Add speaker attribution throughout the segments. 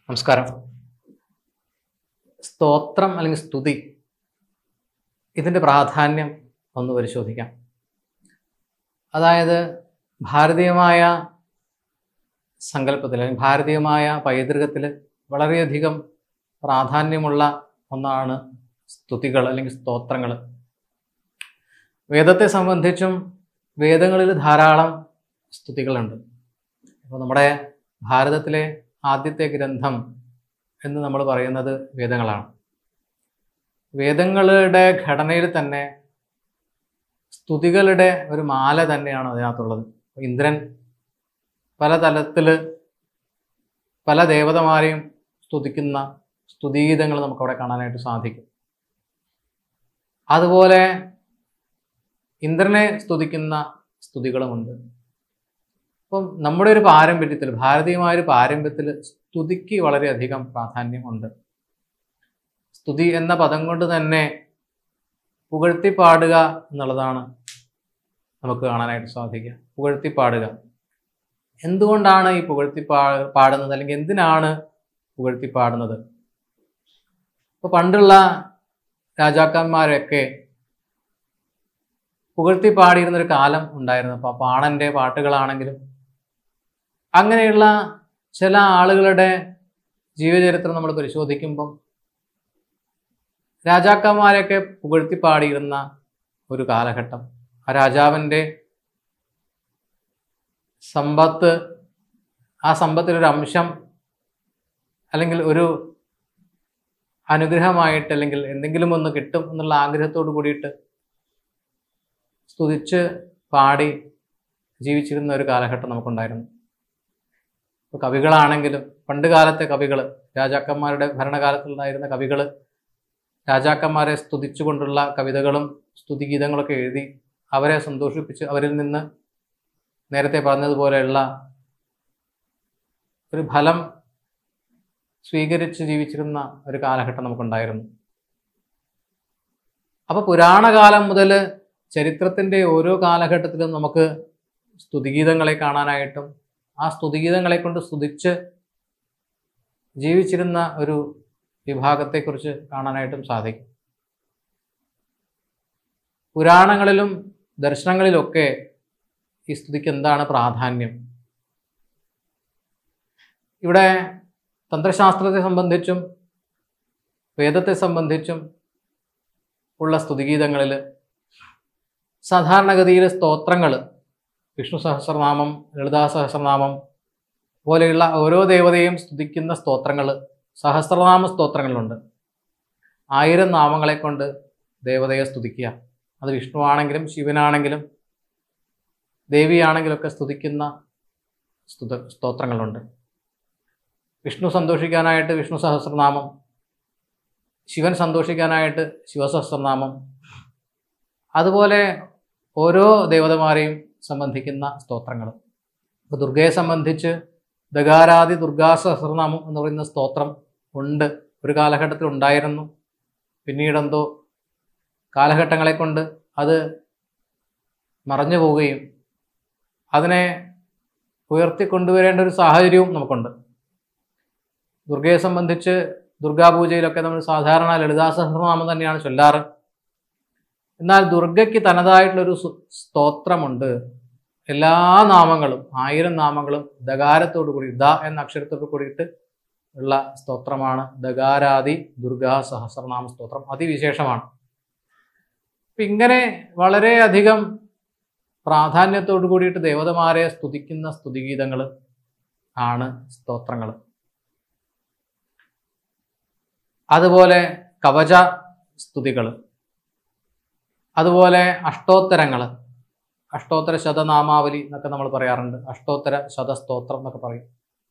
Speaker 1: നമസ്കാരം. സ്തോത്രം അല്ലെങ്കിൽ സ്തുതി, ഇതിൻ്റെ പ്രാധാന്യം ഒന്ന് പരിശോധിക്കാം. അതായത് ഭാരതീയമായ സങ്കല്പത്തിൽ അല്ലെങ്കിൽ ഭാരതീയമായ പൈതൃകത്തിൽ വളരെയധികം പ്രാധാന്യമുള്ള ഒന്നാണ് സ്തുതികൾ അല്ലെങ്കിൽ സ്തോത്രങ്ങൾ. വേദത്തെ സംബന്ധിച്ചും വേദങ്ങളിൽ ധാരാളം സ്തുതികളുണ്ട്. അപ്പോൾ നമ്മുടെ ഭാരതത്തിലെ ആദ്യത്തെ ഗ്രന്ഥം എന്ന് നമ്മൾ പറയുന്നത് വേദങ്ങളാണ്. വേദങ്ങളുടെ ഘടനയിൽ തന്നെ സ്തുതികളുടെ ഒരു മാല തന്നെയാണ് അതിനകത്തുള്ളത്. ഇന്ദ്രൻ പല തലത്തിൽ പല ദേവതമാരെയും സ്തുതിക്കുന്ന സ്തുതിഗീതങ്ങൾ നമുക്കവിടെ കാണാനായിട്ട് സാധിക്കും. അതുപോലെ ഇന്ദ്രനെ സ്തുതിക്കുന്ന സ്തുതികളുമുണ്ട്. അപ്പം നമ്മുടെ ഒരു പാരമ്പര്യത്തിൽ, ഭാരതീയമായ ഒരു പാരമ്പര്യത്തിൽ സ്തുതിക്ക് വളരെയധികം പ്രാധാന്യമുണ്ട്. സ്തുതി എന്ന പദം കൊണ്ട് തന്നെ പുകഴ്ത്തിപ്പാടുക എന്നുള്ളതാണ് നമുക്ക് കാണാനായിട്ട് സാധിക്കുക. പുകഴ്ത്തിപ്പാടുക. എന്തുകൊണ്ടാണ് ഈ പാടുന്നത്, അല്ലെങ്കിൽ എന്തിനാണ് പുകഴ്ത്തിപ്പാടുന്നത്? ഇപ്പോൾ പണ്ടുള്ള രാജാക്കന്മാരൊക്കെ പുകഴ്ത്തിപ്പാടിയിരുന്നൊരു കാലം ഉണ്ടായിരുന്നു. അപ്പോൾ പാണന്റെ പാട്ടുകളാണെങ്കിലും അങ്ങനെയുള്ള ചില ആളുകളുടെ ജീവചരിത്രം നമ്മൾ പരിശോധിക്കുമ്പം രാജാക്കന്മാരെയൊക്കെ പുകഴ്ത്തിപ്പാടിയിരുന്ന ഒരു കാലഘട്ടം, ആ രാജാവിൻ്റെ സമ്പത്ത്, ആ സമ്പത്തിലൊരു അംശം അല്ലെങ്കിൽ ഒരു അനുഗ്രഹമായിട്ട്, അല്ലെങ്കിൽ എന്തെങ്കിലും ഒന്ന് കിട്ടും എന്നുള്ള ആഗ്രഹത്തോട് കൂടിയിട്ട് സ്തുതിച്ച് പാടി ജീവിച്ചിരുന്ന ഒരു കാലഘട്ടം നമുക്കുണ്ടായിരുന്നു. ഇപ്പോൾ കവികളാണെങ്കിലും പണ്ട് കാലത്തെ കവികൾ, രാജാക്കന്മാരുടെ ഭരണകാലത്തുണ്ടായിരുന്ന കവികൾ രാജാക്കന്മാരെ സ്തുതിച്ചുകൊണ്ടുള്ള കവിതകളും സ്തുതിഗീതങ്ങളൊക്കെ എഴുതി അവരെ സന്തോഷിപ്പിച്ച് അവരിൽ നിന്ന് നേരത്തെ പറഞ്ഞതുപോലെയുള്ള ഒരു ഫലം സ്വീകരിച്ച് ജീവിച്ചിരുന്ന ഒരു കാലഘട്ടം നമുക്കുണ്ടായിരുന്നു. അപ്പോൾ പുരാണകാലം മുതൽ ചരിത്രത്തിൻ്റെ ഓരോ കാലഘട്ടത്തിലും നമുക്ക് സ്തുതിഗീതങ്ങളെ കാണാനായിട്ടും ആ സ്തുതിഗീതങ്ങളെ കൊണ്ട് സ്തുതിച്ച് ജീവിച്ചിരുന്ന ഒരു വിഭാഗത്തെക്കുറിച്ച് കാണാനായിട്ടും സാധിക്കും. പുരാണങ്ങളിലും ദർശനങ്ങളിലൊക്കെ ഈ സ്തുതിക്ക് എന്താണ് പ്രാധാന്യം? ഇവിടെ തന്ത്രശാസ്ത്രത്തെ സംബന്ധിച്ചും വേദത്തെ സംബന്ധിച്ചും ഉള്ള സ്തുതിഗീതങ്ങളിൽ സാധാരണഗതിയിൽ സ്തോത്രങ്ങൾ, വിഷ്ണു സഹസ്രനാമം, ലളിതാ സഹസ്രനാമം പോലെയുള്ള ഓരോ ദേവതയെയും സ്തുതിക്കുന്ന സ്തോത്രങ്ങൾ, സഹസ്രനാമ സ്തോത്രങ്ങളുണ്ട്. 1000 നാമങ്ങളെ കൊണ്ട് ദേവതയെ സ്തുതിക്കുക. അത് വിഷ്ണു ആണെങ്കിലും ശിവനാണെങ്കിലും ദേവിയാണെങ്കിലൊക്കെ സ്തുതിക്കുന്ന സ്തോത്രങ്ങളുണ്ട്. വിഷ്ണു സന്തോഷിക്കാനായിട്ട് വിഷ്ണു സഹസ്രനാമം, ശിവൻ സന്തോഷിക്കാനായിട്ട് ശിവസഹസ്രനാമം, അതുപോലെ ഓരോ ദേവതമാരെയും സംബന്ധിക്കുന്ന സ്തോത്രങ്ങൾ. ഇപ്പോൾ ദുർഗയെ സംബന്ധിച്ച് ദഗാരാദി ദുർഗാ സഹസ്രനാമം എന്ന് പറയുന്ന സ്തോത്രം ഉണ്ട്, ഒരു കാലഘട്ടത്തിൽ ഉണ്ടായിരുന്നു. പിന്നീടെന്തോ കാലഘട്ടങ്ങളെ കൊണ്ട് അത് മറഞ്ഞു പോവുകയും അതിനെ ഉയർത്തിക്കൊണ്ടുവരേണ്ട ഒരു സാഹചര്യവും നമുക്കുണ്ട്. ദുർഗയെ സംബന്ധിച്ച് ദുർഗാപൂജയിലൊക്കെ നമ്മൾ സാധാരണ ലളിതാ സഹസ്രനാമം തന്നെയാണ് ചൊല്ലാറ്. എന്നാൽ ദുർഗയ്ക്ക് തനതായിട്ടുള്ളൊരു സ്തോത്രമുണ്ട്. എല്ലാ നാമങ്ങളും 1000 നാമങ്ങളും ദകാരത്തോടു കൂടി, ദ എന്ന അക്ഷരത്തോടു കൂടിയിട്ട് ഉള്ള സ്തോത്രമാണ് ദകാരാദി ദുർഗാ സഹസ്രനാമ സ്തോത്രം. അതിവിശേഷമാണ്. അപ്പം ഇങ്ങനെ വളരെയധികം പ്രാധാന്യത്തോടു കൂടിയിട്ട് ദേവതമാരെ സ്തുതിക്കുന്ന സ്തുതിഗീതങ്ങൾ ആണ് സ്തോത്രങ്ങൾ. അതുപോലെ കവച സ്തുതികൾ, അതുപോലെ അഷ്ടോത്തരങ്ങൾ, അഷ്ടോത്തര ശതനാമാവലി എന്നൊക്കെ നമ്മൾ പറയാറുണ്ട്. അഷ്ടോത്തര ശതസ്തോത്രം എന്നൊക്കെ പറയും.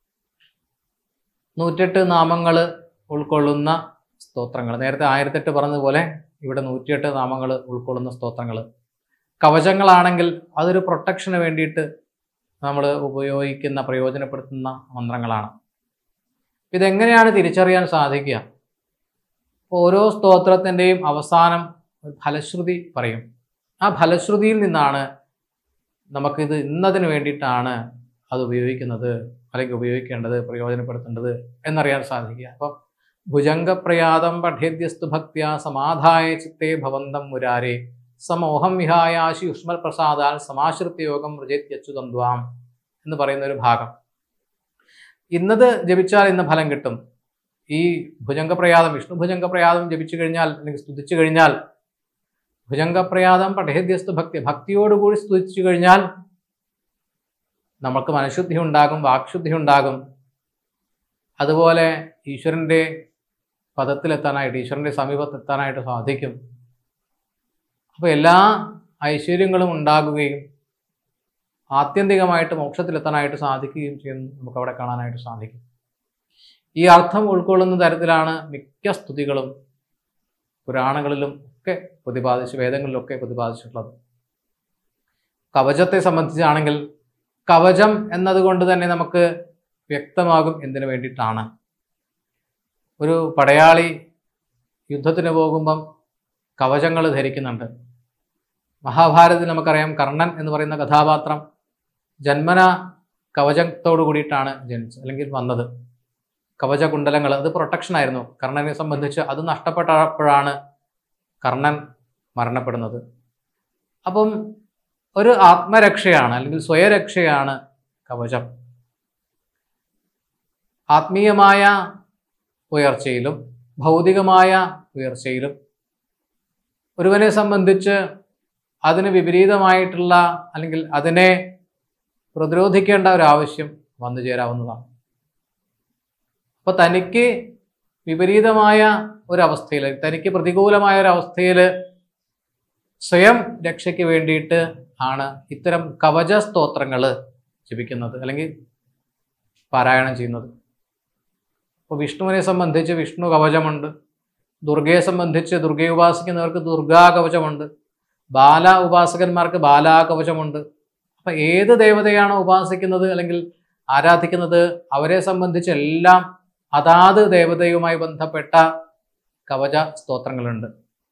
Speaker 1: 108 നാമങ്ങൾ ഉൾക്കൊള്ളുന്ന സ്തോത്രങ്ങൾ. നേരത്തെ 1008 പറഞ്ഞതുപോലെ ഇവിടെ 108 നാമങ്ങൾ ഉൾക്കൊള്ളുന്ന സ്തോത്രങ്ങൾ. കവചങ്ങളാണെങ്കിൽ അതൊരു പ്രൊട്ടക്ഷന് വേണ്ടിയിട്ട് നമ്മൾ ഉപയോഗിക്കുന്ന, പ്രയോജനപ്പെടുത്തുന്ന മന്ത്രങ്ങളാണ്. ഇതെങ്ങനെയാണ് തിരിച്ചറിയാൻ സാധിക്കുക? ഓരോ സ്തോത്രത്തിൻ്റെയും അവസാനം ഒരു ഫലശ്രുതി പറയും. ആ ഫലശ്രുതിയിൽ നിന്നാണ് നമുക്കിത് ഇന്നതിന് വേണ്ടിയിട്ടാണ് അത് ഉപയോഗിക്കുന്നത് അല്ലെങ്കിൽ ഉപയോഗിക്കേണ്ടത്, പ്രയോജനപ്പെടുത്തേണ്ടത് എന്നറിയാൻ സാധിക്കുക. അപ്പം ഭുജംഗപ്രയാതം പഠേദ്യസ്തു ഭക്തിയ സമാധായ ചിത്തേ ഭവന്തം മുരാരേ സമോഹം വിഹായാശി യുഷ്മൽ പ്രസാദാൽ സമാശ്രിത്യ യോഗം വൃജത്യച്യുതം ദ്വാം എന്ന് പറയുന്ന ഒരു ഭാഗം. ഇന്നത് ജപിച്ചാൽ ഇന്ന് ഫലം കിട്ടും. ഈ ഭുജംഗപ്രയാതം, വിഷ്ണു ഭുജംഗപ്രയാതം ജപിച്ചു കഴിഞ്ഞാൽ അല്ലെങ്കിൽ സ്തുതിച്ചു കഴിഞ്ഞാൽ, ഭുജംഗപ്രയാതം പഠേദ്യസ്തു ഭക്തി, ഭക്തിയോടുകൂടി സ്തുതിച്ചു കഴിഞ്ഞാൽ നമുക്ക് മനഃശുദ്ധി ഉണ്ടാകും, വാക്ശുദ്ധി ഉണ്ടാകും. അതുപോലെ ഈശ്വരൻ്റെ പദത്തിലെത്താനായിട്ട്, ഈശ്വരൻ്റെ സമീപത്തെത്താനായിട്ട് സാധിക്കും. അപ്പോൾ എല്ലാ ഐശ്വര്യങ്ങളും ഉണ്ടാകുകയും ആത്യന്തികമായിട്ട് മോക്ഷത്തിലെത്താനായിട്ട് സാധിക്കുകയും ചെയ്യുന്നു നമുക്കവിടെ കാണാനായിട്ട് സാധിക്കും. ഈ അർത്ഥം ഉൾക്കൊള്ളുന്ന തരത്തിലാണ് മിക്ക സ്തുതികളും പുരാണങ്ങളിലും ഒക്കെ പ്രതിപാദിച്ച്, വേദങ്ങളിലൊക്കെ പ്രതിപാദിച്ചിട്ടുള്ളത്. കവചത്തെ സംബന്ധിച്ചാണെങ്കിൽ കവചം എന്നതുകൊണ്ട് തന്നെ നമുക്ക് വ്യക്തമാകും എന്തിനു വേണ്ടിയിട്ടാണ്. ഒരു പടയാളി യുദ്ധത്തിന് പോകുമ്പം കവചങ്ങൾ ധരിക്കുന്നുണ്ട്. മഹാഭാരതത്തിൽ നമുക്കറിയാം, കർണൻ എന്ന് പറയുന്ന കഥാപാത്രം ജന്മന കവചത്തോടു കൂടിയിട്ടാണ് ജനിച്ചത് അല്ലെങ്കിൽ വന്നത്. കവചകുണ്ടലങ്ങൾ, അത് പ്രൊട്ടക്ഷൻ ആയിരുന്നു കർണനെ സംബന്ധിച്ച്. അത് നഷ്ടപ്പെട്ടപ്പോഴാണ് കർണൻ മരണപ്പെടുന്നത്. അപ്പം ഒരു ആത്മരക്ഷയാണ് അല്ലെങ്കിൽ സ്വയരക്ഷയാണ് കവചം. ആത്മീയമായ ഉയർച്ചയിലും ഭൗതികമായ ഉയർച്ചയിലും ഒരുവനെ സംബന്ധിച്ച് അതിന് വിപരീതമായിട്ടുള്ള അല്ലെങ്കിൽ അതിനെ പ്രതിരോധിക്കേണ്ട ഒരാവശ്യം വന്നു ചേരാവുന്നതാണ്. അപ്പോൾ തനിക്ക് വിപരീതമായ ഒരവസ്ഥയിൽ, തനിക്ക് പ്രതികൂലമായ ഒരവസ്ഥയിൽ സ്വയം രക്ഷയ്ക്ക് വേണ്ടിയിട്ട് ആണ് ഇത്തരം കവച സ്തോത്രങ്ങൾ ജപിക്കുന്നത് അല്ലെങ്കിൽ പാരായണം ചെയ്യുന്നത്. അപ്പോൾ വിഷ്ണുവിനെ സംബന്ധിച്ച് വിഷ്ണു കവചമുണ്ട്, ദുർഗയെ സംബന്ധിച്ച് ദുർഗയെ ഉപാസിക്കുന്നവർക്ക് ദുർഗാ കവചമുണ്ട്, ബാല ഉപാസകന്മാർക്ക് ബാലാ കവചമുണ്ട്. അപ്പം ഏത് ദേവതയാണോ ഉപാസിക്കുന്നത് അല്ലെങ്കിൽ ആരാധിക്കുന്നത് അവരെ സംബന്ധിച്ച് എല്ലാം അതാത് ദേവതയുമായി ബന്ധപ്പെട്ട കവച സ്തോത്രങ്ങളുണ്ട്.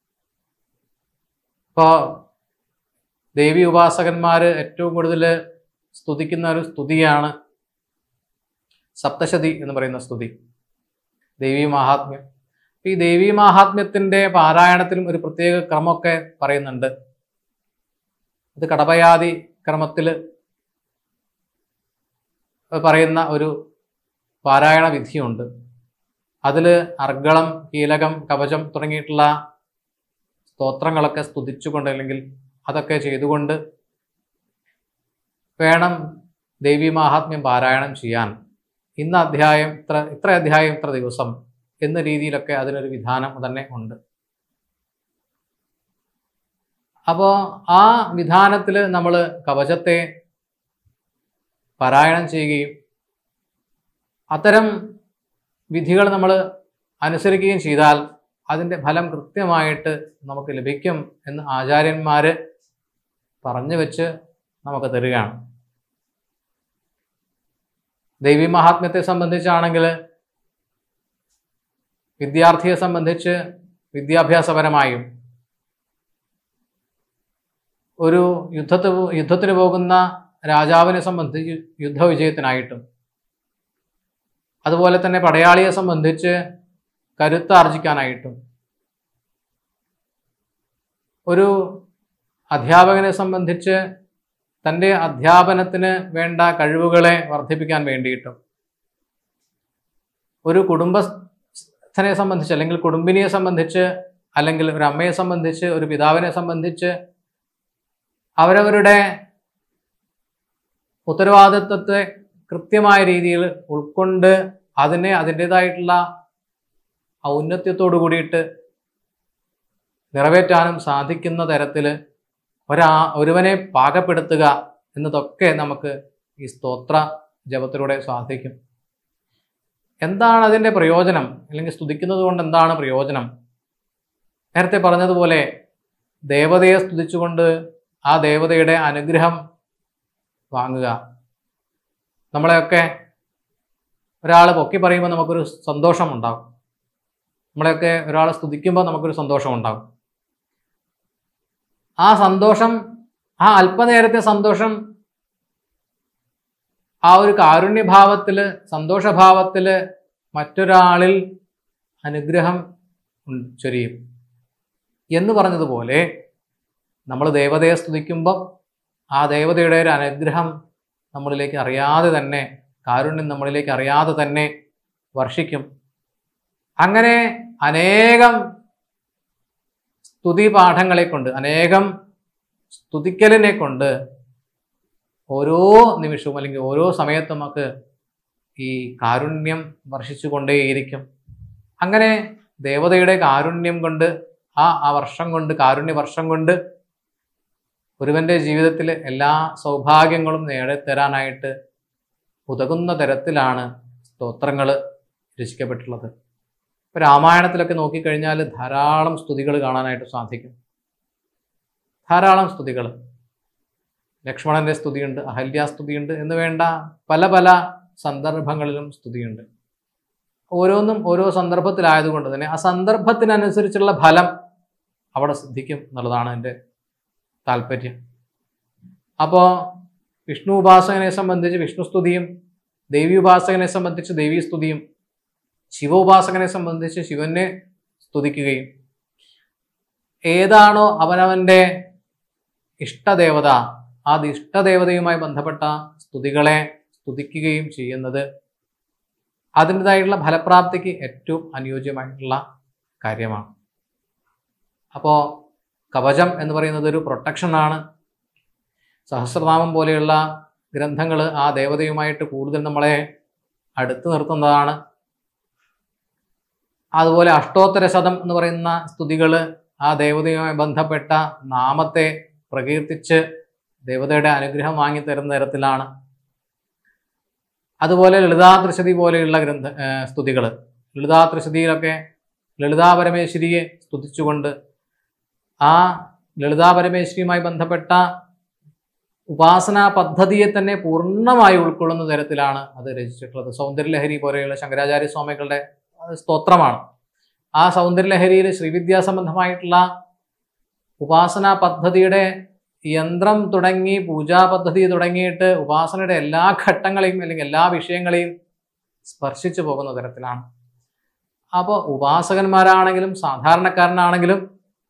Speaker 1: ഇപ്പോൾ ദേവി ഉപാസകന്മാർ ഏറ്റവും കൂടുതൽ സ്തുതിക്കുന്ന ഒരു സ്തുതിയാണ് സപ്തശതി എന്ന് പറയുന്ന സ്തുതി, ദേവീ മാഹാത്മ്യം. ഈ ദേവീ മാഹാത്മ്യത്തിൻ്റെ പാരായണത്തിലും ഒരു പ്രത്യേക ക്രമമൊക്കെ പറയുന്നുണ്ട്. അത് കടപയാതി ക്രമത്തിൽ പറയുന്ന ഒരു പാരായണ വിധിയുണ്ട്. അതിൽ അർഗളം, കീലകം, കവചം തുടങ്ങിയിട്ടുള്ള സ്തോത്രങ്ങളൊക്കെ സ്തുതിച്ചുകൊണ്ട് അല്ലെങ്കിൽ അതൊക്കെ ചെയ്തുകൊണ്ട് വേണം ദേവീ മാഹാത്മ്യം പാരായണം ചെയ്യാൻ. ഇന്ന അധ്യായം ഇത്ര അധ്യായം ഇത്ര ദിവസം എന്ന രീതിയിലൊക്കെ അതിനൊരു വിധാനം തന്നെ ഉണ്ട്. അപ്പോൾ ആ വിധാനത്തിൽ നമ്മൾ കവചത്തെ പാരായണം ചെയ്യുകയും അത്തരം വിധികൾ നമ്മൾ അനുസരിക്കുകയും ചെയ്താൽ അതിൻ്റെ ഫലം കൃത്യമായിട്ട് നമുക്ക് ലഭിക്കും എന്ന് ആചാര്യന്മാർ പറഞ്ഞു വെച്ച് നമുക്ക് തരികയാണ്. ദേവീ മഹാത്മ്യത്തെ സംബന്ധിച്ചാണെങ്കിൽ വിദ്യാർത്ഥിയെ സംബന്ധിച്ച് വിദ്യാഭ്യാസപരമായും ഒരു യുദ്ധത്തിന് പോകുന്ന രാജാവിനെ സംബന്ധിച്ച് യുദ്ധവിജയത്തിനായിട്ടും അതുപോലെ തന്നെ പടയാളിയെ സംബന്ധിച്ച് കരുത്താർജിക്കാനായിട്ടും ഒരു അധ്യാപകനെ സംബന്ധിച്ച് തൻ്റെ അധ്യാപനത്തിന് വേണ്ട കഴിവുകളെ വർദ്ധിപ്പിക്കാൻ വേണ്ടിയിട്ടും ഒരു കുടുംബസ്ഥനെ സംബന്ധിച്ച് അല്ലെങ്കിൽ കുടുംബിനിയെ സംബന്ധിച്ച് അല്ലെങ്കിൽ ഒരു അമ്മയെ സംബന്ധിച്ച് ഒരു പിതാവിനെ സംബന്ധിച്ച് അവരവരുടെ ഉത്തരവാദിത്വത്തെ കൃത്യമായ രീതിയിൽ ഉൾക്കൊണ്ട് അതിനെ അതിൻ്റേതായിട്ടുള്ള ഔന്നത്യത്തോടു കൂടിയിട്ട് നിറവേറ്റാനും സാധിക്കുന്ന തരത്തിൽ ഒരുവനെ പാകപ്പെടുത്തുക എന്നതൊക്കെ നമുക്ക് ഈ സ്തോത്ര ജപത്തിലൂടെ സാധിക്കും. എന്താണ് അതിൻ്റെ പ്രയോജനം അല്ലെങ്കിൽ സ്തുതിക്കുന്നത് കൊണ്ട് എന്താണ് പ്രയോജനം? നേരത്തെ പറഞ്ഞതുപോലെ ദേവതയെ സ്തുതിച്ചുകൊണ്ട് ആ ദേവതയുടെ അനുഗ്രഹം വാങ്ങുക. നമ്മളെയൊക്കെ ഒരാൾ പൊക്കി പറയുമ്പോൾ നമുക്കൊരു സന്തോഷമുണ്ടാകും. നമ്മളെയൊക്കെ ഒരാൾ സ്തുതിക്കുമ്പോൾ നമുക്കൊരു സന്തോഷമുണ്ടാകും. ആ സന്തോഷം, ആ അല്പനേരത്തെ സന്തോഷം ആ ഒരു കാരുണ്യഭാവത്തിൽ, സന്തോഷഭാവത്തിൽ മറ്റൊരാളിൽ അനുഗ്രഹം ചൊരിയും എന്ന് പറഞ്ഞതുപോലെ നമ്മൾ ദേവതയെ സ്തുതിക്കുമ്പം ആ ദേവതയുടെ ഒരു അനുഗ്രഹം നമ്മളിലേക്ക് അറിയാതെ തന്നെ, കാരുണ്യം നമ്മളിലേക്ക് അറിയാതെ തന്നെ വർഷിക്കും. അങ്ങനെ അനേകം സ്തുതി പാഠങ്ങളെ കൊണ്ട്, അനേകം സ്തുതിക്കലിനെ കൊണ്ട് ഓരോ നിമിഷവും അല്ലെങ്കിൽ ഓരോ സമയത്തും നമുക്ക് ഈ കാരുണ്യം വർഷിച്ചു കൊണ്ടേയിരിക്കും. അങ്ങനെ ദേവതയുടെ കാരുണ്യം കൊണ്ട്, ആ വർഷം കൊണ്ട്, കാരുണ്യ വർഷം കൊണ്ട് ഒരുവന്റെ ജീവിതത്തിൽ എല്ലാ സൗഭാഗ്യങ്ങളും നേടിത്തരാനായിട്ട് ഉതകുന്ന തരത്തിലാണ് സ്തോത്രങ്ങൾ രചിക്കപ്പെട്ടുള്ളത്. ഇപ്പോൾ രാമായണത്തിലൊക്കെ നോക്കിക്കഴിഞ്ഞാൽ ധാരാളം സ്തുതികൾ കാണാനായിട്ട് സാധിക്കും. ധാരാളം സ്തുതികൾ. ലക്ഷ്മണന്റെ സ്തുതിയുണ്ട്, അഹല്യാസ്തുതിയുണ്ട് എന്ന് വേണ്ട പല പല സന്ദർഭങ്ങളിലും സ്തുതിയുണ്ട്. ഓരോന്നും ഓരോ സന്ദർഭത്തിലായതുകൊണ്ട് തന്നെ ആ സന്ദർഭത്തിനനുസരിച്ചുള്ള ഫലം അവിടെ സിദ്ധിക്കും എന്നുള്ളതാണ് എൻ്റെ താല്പര്യം. അപ്പോൾ വിഷ്ണു ഉപാസകനെ സംബന്ധിച്ച് വിഷ്ണുസ്തുതിയും, ദേവി ഉപാസകനെ സംബന്ധിച്ച് ദേവീസ്തുതിയും, ശിവ ഉപാസകനെ സംബന്ധിച്ച് ശിവനെ സ്തുതിക്കുകയും, ഏതാണോ അവനവൻ്റെ ഇഷ്ടദേവത ആ ഇഷ്ടദേവതയുമായി ബന്ധപ്പെട്ട സ്തുതികളെ സ്തുതിക്കുകയും ചെയ്യുന്നത് അതിൻ്റെതായിട്ടുള്ള ഫലപ്രാപ്തിക്ക് ഏറ്റവും അനുയോജ്യമായിട്ടുള്ള കാര്യമാണ്. അപ്പോൾ കവചം എന്ന് പറയുന്നത് ഒരു പ്രൊട്ടക്ഷനാണ്. സഹസ്രനാമം പോലെയുള്ള ഗ്രന്ഥങ്ങൾ ആ ദേവതയുമായിട്ട് കൂടുതൽ നമ്മളെ അടുത്ത് നിർത്തുന്നതാണ്. അതുപോലെ അഷ്ടോത്തരശതം എന്ന് പറയുന്ന സ്തുതികൾ ആ ദേവതയുമായി ബന്ധപ്പെട്ട നാമത്തെ പ്രകീർത്തിച്ച് ദേവതയുടെ അനുഗ്രഹം വാങ്ങിത്തരുന്ന തരത്തിലാണ്. അതുപോലെ ലളിതാ ത്രിശതി പോലെയുള്ള സ്തുതികൾ, ലളിതാ ത്രിശതിയിലൊക്കെ ലളിതാ പരമേശ്വരിയെ സ്തുതിച്ചുകൊണ്ട് ആ ലളിതാ പരമേശ്വരിയുമായി ബന്ധപ്പെട്ട ഉപാസനാ പദ്ധതിയെ തന്നെ പൂർണ്ണമായി ഉൾക്കൊള്ളുന്ന തരത്തിലാണ് അത് രചിച്ചിട്ടുള്ളത്. സൗന്ദര്യലഹരി പോലെയുള്ള ശങ്കരാചാര്യ സ്വാമികളുടെ സ്തോത്രമാണ്. ആ സൗന്ദര്യലഹരിയിൽ ശ്രീവിദ്യാസംബന്ധമായിട്ടുള്ള ഉപാസനാ പദ്ധതിയുടെ യന്ത്രം തുടങ്ങി പൂജാ പദ്ധതി തുടങ്ങിയിട്ട് ഉപാസനയുടെ എല്ലാ ഘട്ടങ്ങളെയും അല്ലെങ്കിൽ എല്ലാ വിഷയങ്ങളെയും സ്പർശിച്ചു പോകുന്ന തരത്തിലാണ്. അപ്പോൾ ഉപാസകന്മാരാണെങ്കിലും സാധാരണക്കാരനാണെങ്കിലും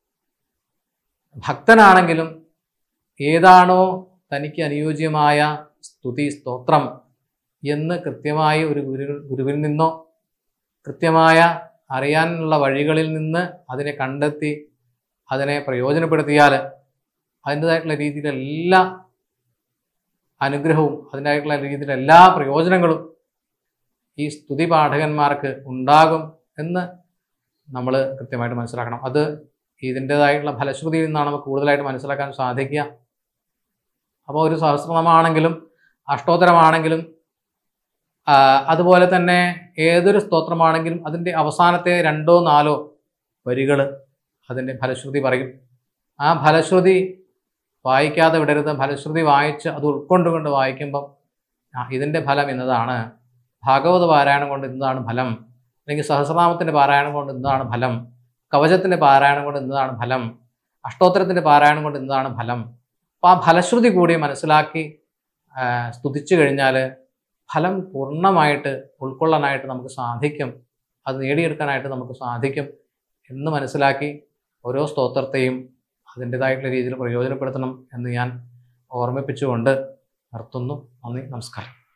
Speaker 1: ഭക്തനാണെങ്കിലും ഏതാണോ തനിക്ക് അനുയോജ്യമായ സ്തുതി സ്തോത്രം എന്ന് കൃത്യമായി ഒരു ഗുരുവിൽ നിന്നോ കൃത്യമായ അറിയാനുള്ള വഴികളിൽ നിന്ന് അതിനെ കണ്ടെത്തി അതിനെ പ്രയോജനപ്പെടുത്തിയാൽ അതിൻ്റെതായിട്ടുള്ള രീതിയിലെ എല്ലാ അനുഗ്രഹവും അതിൻ്റെതായിട്ടുള്ള രീതിയിലെ എല്ലാ പ്രയോജനങ്ങളും ഈ സ്തുതി പാഠകന്മാർക്ക് ഉണ്ടാകും എന്ന് നമ്മൾ കൃത്യമായിട്ട് മനസ്സിലാക്കണം. അത് ഇതിൻ്റെതായിട്ടുള്ള ഫലശ്രുതിയിൽ നിന്നാണ് നമുക്ക് കൂടുതലായിട്ട് മനസ്സിലാക്കാൻ സാധിക്കുക. അപ്പോൾ ഒരു സഹസ്രനാമാണെങ്കിലും അഷ്ടോത്തരമാണെങ്കിലും അതുപോലെ തന്നെ ഏതൊരു സ്തോത്രമാണെങ്കിലും അതിൻ്റെ അവസാനത്തെ 2 or 4 വരികൾ അതിൻ്റെ ഫലശ്രുതി പറയും. ആ ഫലശ്രുതി വായിക്കാതെ വിടരുത്. ഫലശ്രുതി വായിച്ച് അത് ഉൾക്കൊണ്ടുകൊണ്ട് വായിക്കുമ്പം ഇതിൻ്റെ ഫലം ഇന്നതാണ്, ഭാഗവത പാരായണം കൊണ്ട് ഇന്നതാണ് ഫലം, അല്ലെങ്കിൽ സഹസ്രനാമത്തിൻ്റെ പാരായണം കൊണ്ട് ഇന്നതാണ് ഫലം, കവചത്തിൻ്റെ പാരായണം കൊണ്ട് ഇന്നതാണ് ഫലം, അഷ്ടോത്തരത്തിൻ്റെ പാരായണം കൊണ്ട് ഇന്നതാണ് ഫലം. അപ്പോൾ ആ ഫലശ്രുതി കൂടി മനസ്സിലാക്കി സ്തുതിച്ചു കഴിഞ്ഞാൽ ഫലം പൂർണ്ണമായിട്ട് ഉൾക്കൊള്ളാനായിട്ട് നമുക്ക് സാധിക്കും, അത് നേടിയെടുക്കാനായിട്ട് നമുക്ക് സാധിക്കും എന്ന് മനസ്സിലാക്കി ഓരോ സ്തോത്രത്തെയും അതിൻ്റെതായിട്ടുള്ള രീതിയിൽ പ്രയോജനപ്പെടുത്തണം എന്ന് ഞാൻ ഓർമ്മിപ്പിച്ചുകൊണ്ട് നിർത്തുന്നു. നന്ദി, നമസ്കാരം.